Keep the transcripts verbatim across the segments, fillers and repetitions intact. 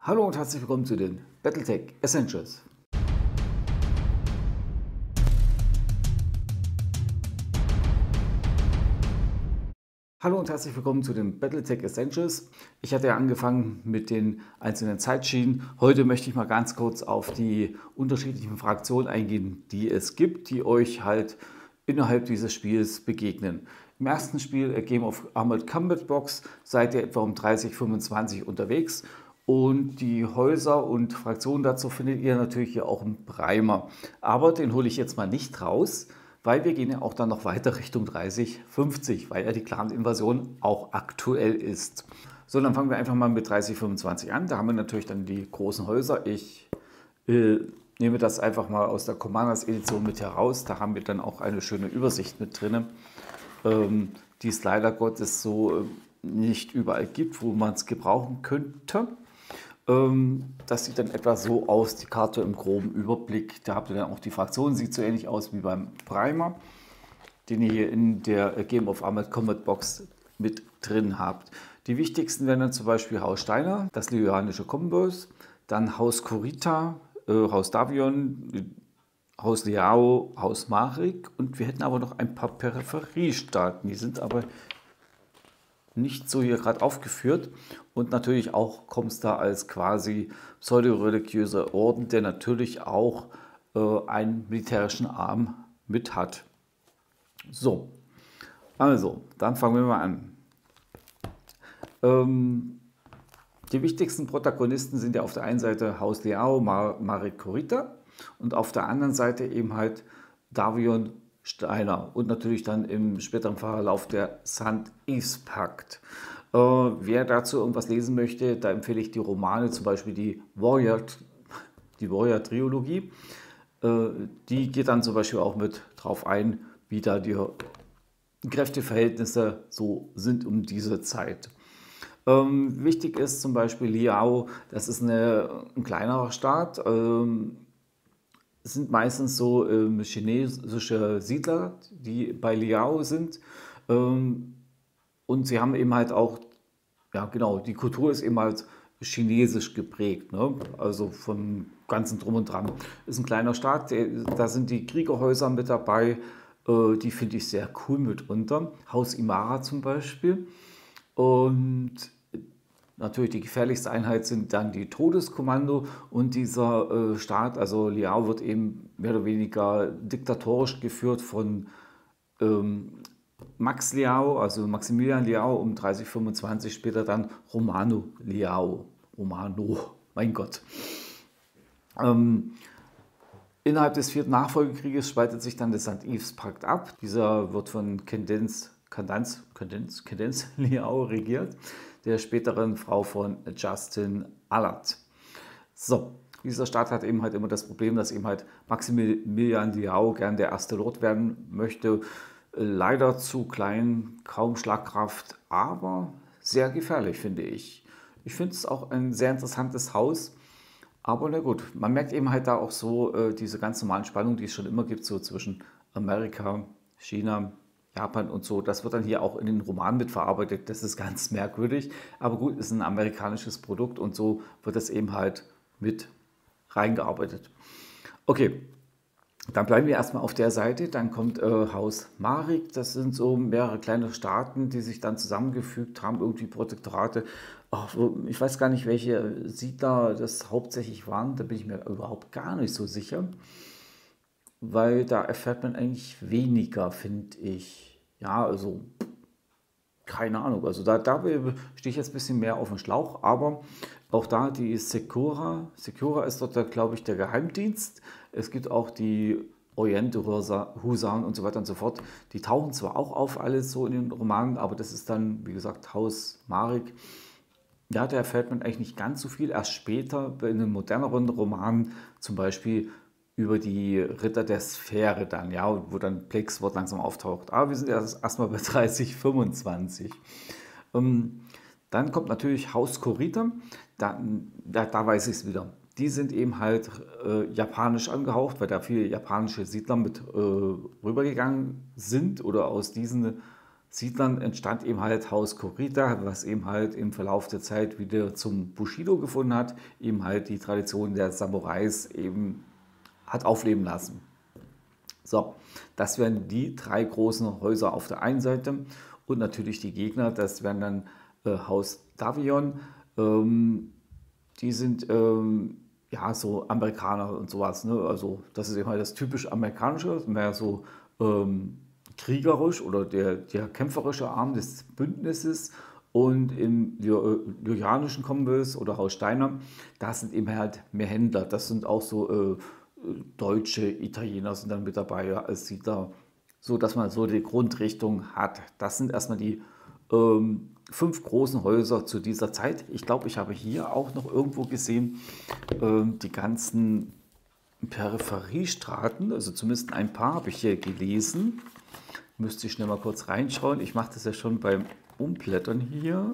Hallo und herzlich willkommen zu den Battletech Essentials. Hallo und herzlich willkommen zu den Battletech Essentials. Ich hatte ja angefangen mit den einzelnen Zeitschienen. Heute möchte ich mal ganz kurz auf die unterschiedlichen Fraktionen eingehen, die es gibt, die euch halt innerhalb dieses Spiels begegnen. Im ersten Spiel, A Game of Armored Combat Box, seid ihr etwa um dreißig, fünfundzwanzig unterwegs. Und die Häuser und Fraktionen dazu findet ihr natürlich hier auch im Primer. Aber den hole ich jetzt mal nicht raus, weil wir gehen ja auch dann noch weiter Richtung dreißig, fünfzig, weil ja die Clan-Invasion auch aktuell ist. So, dann fangen wir einfach mal mit dreißig, fünfundzwanzig an. Da haben wir natürlich dann die großen Häuser. Ich äh, nehme das einfach mal aus der Commanders Edition mit heraus. Da haben wir dann auch eine schöne Übersicht mit drin, ähm, die es leider Gottes so äh, nicht überall gibt, wo man es gebrauchen könnte. Das sieht dann etwa so aus, die Karte im groben Überblick. Da habt ihr dann auch die Fraktionen, sieht so ähnlich aus wie beim Primer, den ihr hier in der Game of Armored Combat Box mit drin habt. Die wichtigsten wären dann zum Beispiel Haus Steiner, das Lyoranische Kombos, dann Haus Kurita, äh, Haus Davion, Haus Liao, Haus Marik, und wir hätten aber noch ein paar Peripheriestaaten, die sind aber nicht so hier gerade aufgeführt, und natürlich auch Comstar als quasi pseudoreligiöser Orden, der natürlich auch äh, einen militärischen Arm mit hat. So, also, dann fangen wir mal an. Ähm, die wichtigsten Protagonisten sind ja auf der einen Seite Haus Liao, Mar Marik Kurita, und auf der anderen Seite eben halt Davion Steiner und natürlich dann im späteren Verlauf der Sankt Ives Pakt. Äh, wer dazu irgendwas lesen möchte, da empfehle ich die Romane, zum Beispiel die Warrior, die Warrior Trilogie. Äh, die geht dann zum Beispiel auch mit drauf ein, wie da die Kräfteverhältnisse so sind um diese Zeit. Ähm, wichtig ist zum Beispiel Liao, das ist eine, ein kleinerer Staat. Ähm, Es sind meistens so ähm, chinesische Siedler, die bei Liao sind. Ähm, und sie haben eben halt auch, ja genau, die Kultur ist eben halt chinesisch geprägt. Ne? Also vom ganzen Drum und Dran. Ist ein kleiner Staat, der, da sind die Kriegerhäuser mit dabei. Äh, die finde ich sehr cool mitunter. Haus Imara zum Beispiel. Und natürlich die gefährlichste Einheit sind dann die Todeskommando, und dieser äh, Staat, also Liao, wird eben mehr oder weniger diktatorisch geführt von ähm, Max Liao, also Maximilian Liao um dreißig fünfundzwanzig, später dann Romano Liao. Romano, mein Gott. Ähm, innerhalb des vierten Nachfolgekrieges spaltet sich dann der Sankt Ives Pakt ab. Dieser wird von Candace, Candace, Candace, Candace Liao regiert, der späteren Frau von Justin Allard. So, dieser Staat hat eben halt immer das Problem, dass eben halt Maximilian Liao gern der erste Lord werden möchte. Leider zu klein, kaum Schlagkraft, aber sehr gefährlich, finde ich. Ich finde es auch ein sehr interessantes Haus, aber na gut, man merkt eben halt da auch so äh, diese ganz normalen Spannungen, die es schon immer gibt, so zwischen Amerika, China, Japan und so. Das wird dann hier auch in den Romanen mitverarbeitet. Das ist ganz merkwürdig. Aber gut, ist ein amerikanisches Produkt, und so wird das eben halt mit reingearbeitet. Okay, dann bleiben wir erstmal auf der Seite. Dann kommt äh, Haus Marik. Das sind so mehrere kleine Staaten, die sich dann zusammengefügt haben, irgendwie Protektorate. Ach, ich weiß gar nicht, welche Siedler das hauptsächlich waren. Da bin ich mir überhaupt gar nicht so sicher, weil da erfährt man eigentlich weniger, finde ich. Ja, also keine Ahnung. Also da, da stehe ich jetzt ein bisschen mehr auf dem Schlauch, aber auch da die Secura. Secura ist dort, glaube ich, der Geheimdienst. Es gibt auch die Orient-Husaren und so weiter und so fort. Die tauchen zwar auch auf, alles so in den Romanen, aber das ist dann, wie gesagt, Haus Marik. Ja, da erfährt man eigentlich nicht ganz so viel. Erst später, in einem moderneren Roman, zum Beispiel über die Ritter der Sphäre dann, ja, wo dann Plex Wort langsam auftaucht. Aber wir sind erst erstmal bei dreißig, fünfundzwanzig. Ähm, dann kommt natürlich Haus Kurita, da, da, da weiß ich es wieder. Die sind eben halt äh, japanisch angehaucht, weil da viele japanische Siedler mit äh, rübergegangen sind oder aus diesen Siedlern entstand eben halt Haus Kurita, was eben halt im Verlauf der Zeit wieder zum Bushido gefunden hat, eben halt die Tradition der Samurais eben hat aufleben lassen. So, das wären die drei großen Häuser auf der einen Seite und natürlich die Gegner, das wären dann äh, Haus Davion. Ähm, die sind ähm, ja so Amerikaner und sowas. Ne? Also das ist eben halt das typisch amerikanische, mehr so ähm, kriegerisch oder der, der kämpferische Arm des Bündnisses. Und im Lyrianischen Konvents oder Haus Steiner, da sind eben halt mehr Händler. Das sind auch so äh, Deutsche, Italiener sind dann mit dabei als Siedler, so dass man so die Grundrichtung hat. Das sind erstmal die ähm, fünf großen Häuser zu dieser Zeit. Ich glaube, ich habe hier auch noch irgendwo gesehen, ähm, die ganzen Peripheriestraßen, also zumindest ein paar habe ich hier gelesen. Müsste ich schnell mal kurz reinschauen. Ich mache das ja schon beim Umblättern hier.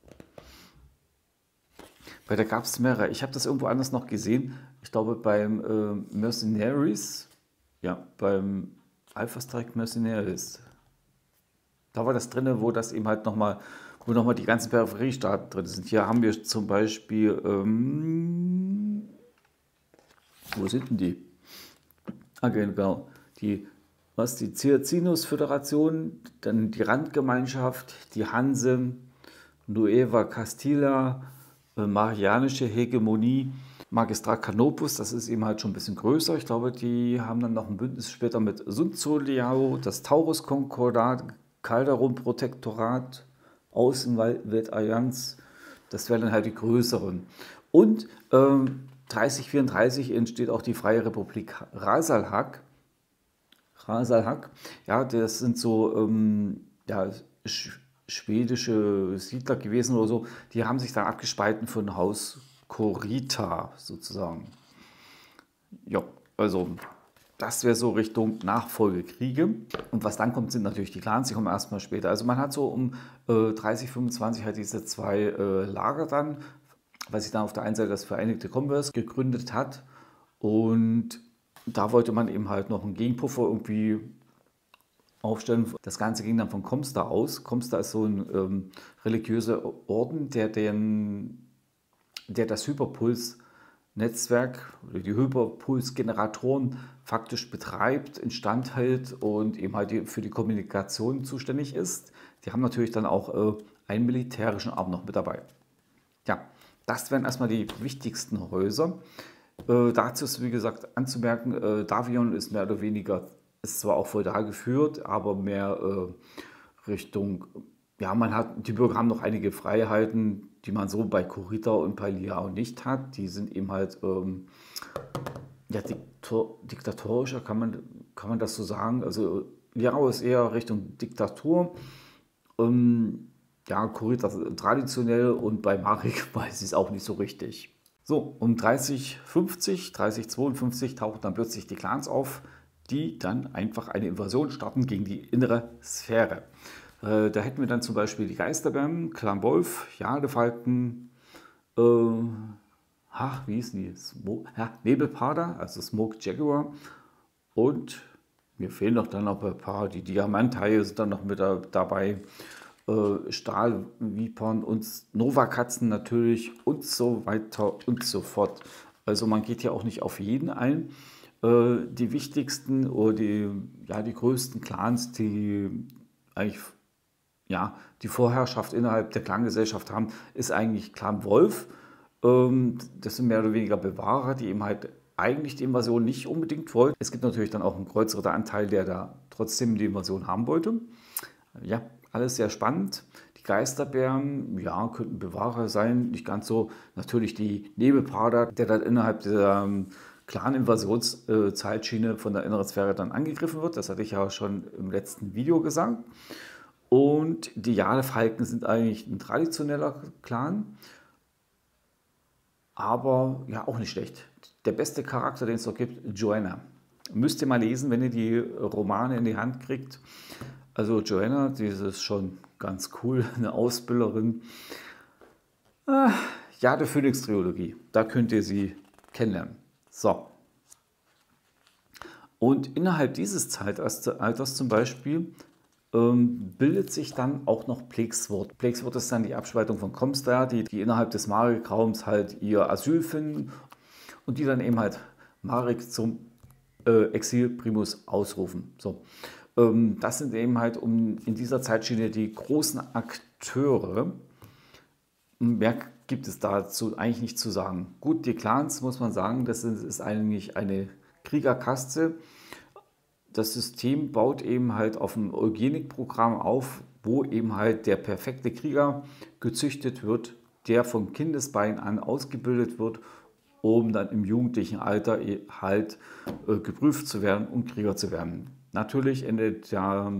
Weil da gab es mehrere. Ich habe das irgendwo anders noch gesehen. Ich glaube beim äh, Mercenaries, ja, beim Alpha Strike Mercenaries. Da war das drin, wo das eben halt nochmal, wo nochmal die ganzen Peripheriestaaten drin sind. Hier haben wir zum Beispiel, ähm, wo sind denn die? Ah, genau, die, was, die Ciacinus-Föderation, dann die Randgemeinschaft, die Hanse, Nueva Castilla, äh, Marianische Hegemonie, Magistrat Canopus, das ist eben halt schon ein bisschen größer. Ich glaube, die haben dann noch ein Bündnis später mit Sun Tzu Liao, das Taurus-Konkordat, Calderon-Protektorat, Außenweltallianz, das wären dann halt die größeren. Und ähm, dreißig vierunddreißig entsteht auch die Freie Republik Rasalhak. Rasalhak, ja, das sind so ähm, ja, sch schwedische Siedler gewesen oder so, die haben sich dann abgespalten von Haus Kurita sozusagen. Ja, also das wäre so Richtung Nachfolgekriege. Und was dann kommt, sind natürlich die Clans, die kommen erstmal später. Also man hat so um äh, dreißig, fünfundzwanzig halt diese zwei äh, Lager dann, weil sich dann auf der einen Seite das Vereinigte Commerce gegründet hat. Und da wollte man eben halt noch einen Gegenpuffer irgendwie aufstellen. Das Ganze ging dann von Comstar aus. Comstar ist so ein ähm, religiöser Orden, der, den, der das Hyperpuls-Netzwerk oder die Hyperpuls-Generatoren faktisch betreibt, instand hält und eben halt die, für die Kommunikation zuständig ist. Die haben natürlich dann auch äh, einen militärischen Arm noch mit dabei. Ja, das wären erstmal die wichtigsten Häuser. Äh, dazu ist, wie gesagt, anzumerken, äh, Davion ist mehr oder weniger, ist zwar auch feudal geführt, aber mehr äh, Richtung, ja, man hat, die Bürger haben noch einige Freiheiten, die man so bei Kurita und bei Liao nicht hat. Die sind eben halt, ähm, ja, diktor, diktatorischer, kann man, kann man das so sagen. Also Liao ist eher Richtung Diktatur. Ähm, ja, Kurita traditionell und bei Marek weiß ich es auch nicht so richtig. So, um dreißig fünfzig, dreißig zweiundfünfzig tauchen dann plötzlich die Clans auf, die dann einfach eine Invasion starten gegen die innere Sphäre. Äh, da hätten wir dann zum Beispiel die Geisterbären, Clan Wolf, Jadefalken, äh, ach, wie hießen die? Smo ja, Nebelparder, also Smoke Jaguar. Und mir fehlen noch dann noch ein paar, die Diamanthaie sind dann noch mit da, dabei. Äh, Stahlvipern und Nova-Katzen natürlich und so weiter und so fort. Also man geht ja auch nicht auf jeden ein. Äh, die wichtigsten oder die, ja, die größten Clans, die eigentlich ja, die Vorherrschaft innerhalb der Clangesellschaft haben, ist eigentlich Clan Wolf. Ähm, das sind mehr oder weniger Bewahrer, die eben halt eigentlich die Invasion nicht unbedingt wollten. Es gibt natürlich dann auch einen größeren Anteil, der da trotzdem die Invasion haben wollte. Ja, alles sehr spannend. Die Geisterbären, ja, könnten Bewahrer sein, nicht ganz so. Natürlich die Nebelparder, der dann innerhalb der ähm, Clan-Invasionszeitschiene von der inneren Sphäre dann angegriffen wird. Das hatte ich ja schon im letzten Video gesagt. Und die Jadefalken sind eigentlich ein traditioneller Clan, aber ja, auch nicht schlecht. Der beste Charakter, den es noch gibt, Joanna. Müsst ihr mal lesen, wenn ihr die Romane in die Hand kriegt. Also Joanna, die ist schon ganz cool, eine Ausbilderin. Ah, ja, der Phönix-Trilogie, da könnt ihr sie kennenlernen. So. Und innerhalb dieses Zeitalters zum Beispiel ähm, bildet sich dann auch noch Plexwort. Plexwort ist dann die Abspaltung von Comstar, die, die innerhalb des Marek-Raums halt ihr Asyl finden und die dann eben halt Marek zum äh, Exil Primus ausrufen. So. Ähm, das sind eben halt um, in dieser Zeitschiene die großen Akteure. Mehr gibt es dazu eigentlich nicht zu sagen. Gut, die Clans muss man sagen, das ist, ist eigentlich eine Kriegerkaste. Das System baut eben halt auf ein Eugenikprogramm auf, wo eben halt der perfekte Krieger gezüchtet wird, der von Kindesbein an ausgebildet wird, um dann im jugendlichen Alter halt äh, geprüft zu werden und Krieger zu werden. Natürlich endet ja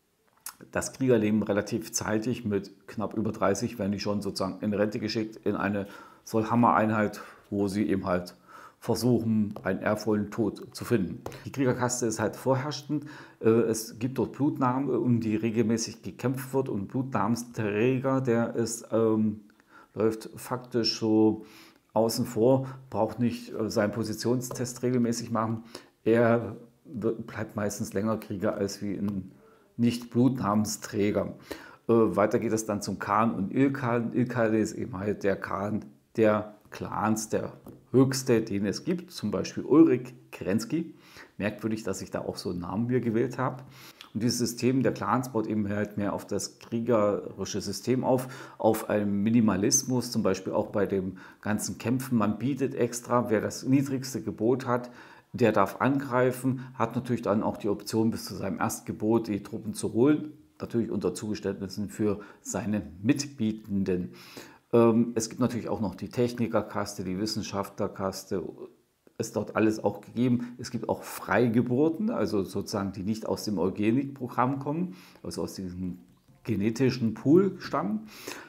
das Kriegerleben relativ zeitig, mit knapp über dreißig werden die schon sozusagen in Rente geschickt in eine Sollhammer-Einheit, wo sie eben halt versuchen, einen ehrvollen Tod zu finden. Die Kriegerkaste ist halt vorherrschend. Es gibt dort Blutnamen, um die regelmäßig gekämpft wird, und Blutnamensträger, der ist, ähm, läuft faktisch so außen vor, braucht nicht seinen Positionstest regelmäßig machen. Er wird, bleibt meistens länger Krieger als wie ein Nicht-Blutnamensträger. Äh, weiter geht es dann zum Khan und Ilkhan. Ilkhan ist eben halt der Khan der Clans, der höchste, den es gibt, zum Beispiel Ulrich Kerensky. Merkwürdig, dass ich da auch so einen Namen mir gewählt habe. Und dieses System der Clans baut eben halt mehr auf das kriegerische System auf, auf einen Minimalismus, zum Beispiel auch bei dem ganzen Kämpfen. Man bietet extra, wer das niedrigste Gebot hat, der darf angreifen, hat natürlich dann auch die Option, bis zu seinem Erstgebot die Truppen zu holen, natürlich unter Zugeständnissen für seine Mitbietenden. Ähm, es gibt natürlich auch noch die Technikerkaste, die Wissenschaftlerkaste, ist dort alles auch gegeben. Es gibt auch Freigeburten, also sozusagen, die nicht aus dem Eugenikprogramm kommen, also aus diesem genetischen Pool stammen.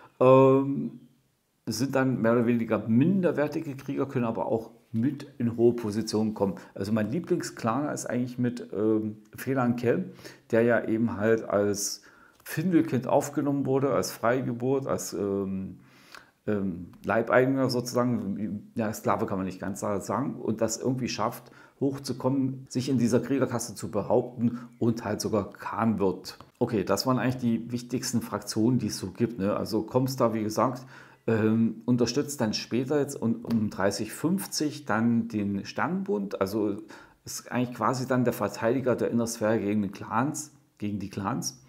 Ähm, es sind dann mehr oder weniger minderwertige Krieger, können aber auch mit in hohe Positionen kommen. Also mein Lieblingsklaner ist eigentlich mit ähm, Felan Kell, der ja eben halt als Findelkind aufgenommen wurde, als Freigeburt, als ähm, ähm, Leibeigener sozusagen, ja, Sklave kann man nicht ganz sagen, und das irgendwie schafft, hochzukommen, sich in dieser Kriegerkaste zu behaupten und halt sogar Khan wird. Okay, das waren eigentlich die wichtigsten Fraktionen, die es so gibt. Ne? Also Comstar, wie gesagt, ähm, unterstützt dann später jetzt um, um dreißig fünfzig dann den Sternbund, also ist eigentlich quasi dann der Verteidiger der Innersphäre gegen die Clans, gegen die Clans.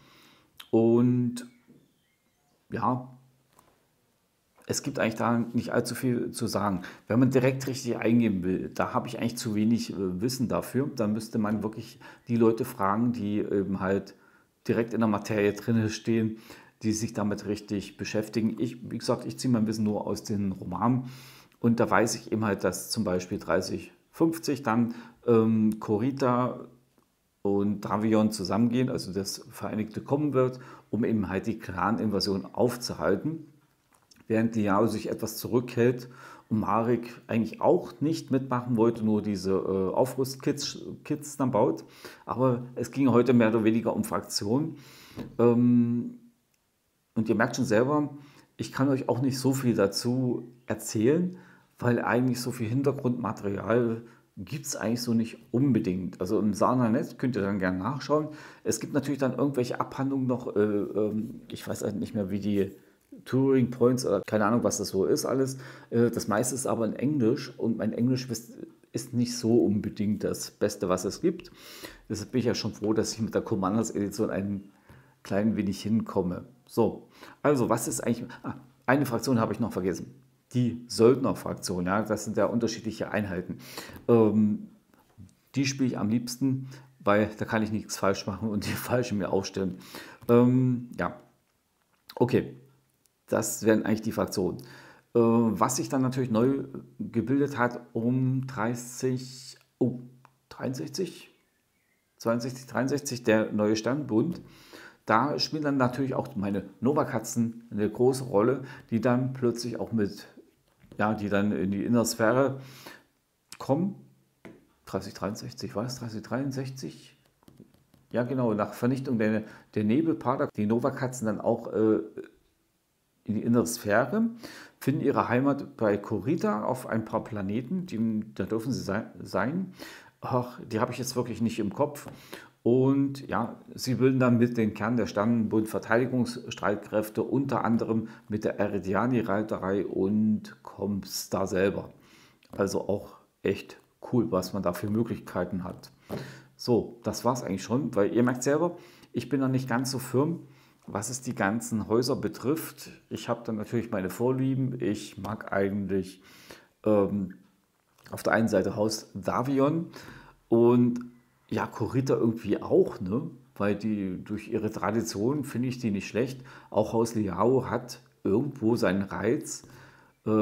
Und ja, es gibt eigentlich da nicht allzu viel zu sagen. Wenn man direkt richtig eingehen will, da habe ich eigentlich zu wenig äh, Wissen dafür. Dann müsste man wirklich die Leute fragen, die eben halt direkt in der Materie drin stehen, die sich damit richtig beschäftigen. Ich, wie gesagt, ich ziehe mein Wissen nur aus den Romanen, und da weiß ich eben halt, dass zum Beispiel dreißig fünfzig dann ähm, Kurita und Davion zusammengehen, also das Vereinigte Commonwealth, um eben halt die Clan-Invasion aufzuhalten, während Liao sich etwas zurückhält und Marek eigentlich auch nicht mitmachen wollte, nur diese äh, Aufrüstkits Kits dann baut. Aber es ging heute mehr oder weniger um Fraktionen. Ähm, und ihr merkt schon selber, ich kann euch auch nicht so viel dazu erzählen, weil eigentlich so viel Hintergrundmaterial gibt es eigentlich so nicht unbedingt. Also im Sana-Netz könnt ihr dann gerne nachschauen. Es gibt natürlich dann irgendwelche Abhandlungen noch, äh, ähm, ich weiß halt nicht mehr, wie die Turing Points oder keine Ahnung, was das so ist alles. Äh, das meiste ist aber in Englisch, und mein Englisch ist, ist nicht so unbedingt das Beste, was es gibt. Deshalb bin ich ja schon froh, dass ich mit der Commanders-Edition ein klein wenig hinkomme. So, also was ist eigentlich... Ah, eine Fraktion habe ich noch vergessen. Die Söldnerfraktion, ja, das sind ja unterschiedliche Einheiten. Ähm, die spiele ich am liebsten, weil da kann ich nichts falsch machen und die falsche mir aufstellen. Ähm, ja, okay, das wären eigentlich die Fraktionen. Äh, was sich dann natürlich neu gebildet hat um dreißig, oh, dreiundsechzig, zweiundsechzig, dreiundsechzig, der neue Sternbund. Da spielen dann natürlich auch meine Nova-Katzen eine große Rolle, die dann plötzlich auch mit, ja, die dann in die Innersphäre kommen. dreißig dreiundsechzig, war es dreißig dreiundsechzig? Ja, genau, nach Vernichtung der, der Nebelparder, die Nova-Katzen dann auch äh, in die innere Sphäre, finden ihre Heimat bei Kurita auf ein paar Planeten, die, da dürfen sie sein. Ach, die habe ich jetzt wirklich nicht im Kopf. Und ja, sie bilden dann mit den Kern der Sternenbund Verteidigungsstreitkräfte, unter anderem mit der Eridiani-Reiterei und Comstar selber. Also auch echt cool, was man da für Möglichkeiten hat. So, das war es eigentlich schon, weil ihr merkt selber, ich bin noch nicht ganz so firm, was es die ganzen Häuser betrifft. Ich habe dann natürlich meine Vorlieben. Ich mag eigentlich ähm, auf der einen Seite Haus Davion und ja, Kurita irgendwie auch, ne? Weil die durch ihre Tradition finde ich die nicht schlecht. Auch Haus Liao hat irgendwo seinen Reiz. Äh,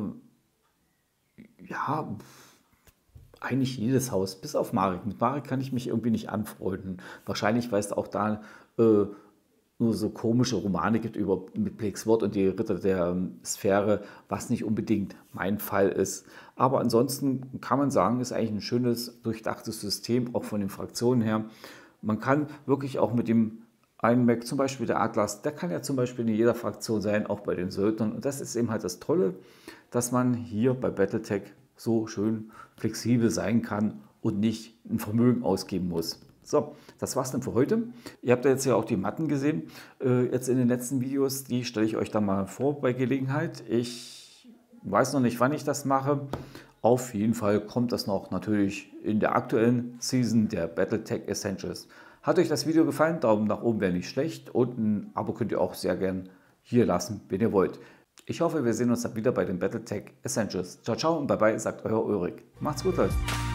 ja, eigentlich jedes Haus, bis auf Marek. Mit Marek kann ich mich irgendwie nicht anfreunden. Wahrscheinlich, weil es auch da äh, nur so komische Romane gibt über mit Blixwort und die Ritter der ähm, Sphäre, was nicht unbedingt mein Fall ist. Aber ansonsten kann man sagen, ist eigentlich ein schönes, durchdachtes System, auch von den Fraktionen her. Man kann wirklich auch mit dem einen Mech, zum Beispiel der Atlas, der kann ja zum Beispiel in jeder Fraktion sein, auch bei den Söldnern. Und das ist eben halt das Tolle, dass man hier bei Battletech so schön flexibel sein kann und nicht ein Vermögen ausgeben muss. So, das war's dann für heute. Ihr habt ja jetzt ja auch die Matten gesehen, äh, jetzt in den letzten Videos, die stelle ich euch dann mal vor bei Gelegenheit. Ich weiß noch nicht, wann ich das mache. Auf jeden Fall kommt das noch natürlich in der aktuellen Season der Battletech Essentials. Hat euch das Video gefallen? Daumen nach oben wäre nicht schlecht und ein Abo könnt ihr auch sehr gern hier lassen, wenn ihr wollt. Ich hoffe, wir sehen uns dann wieder bei den Battletech Essentials. Ciao, ciao und bye bye, sagt euer Ulrich. Macht's gut, Leute.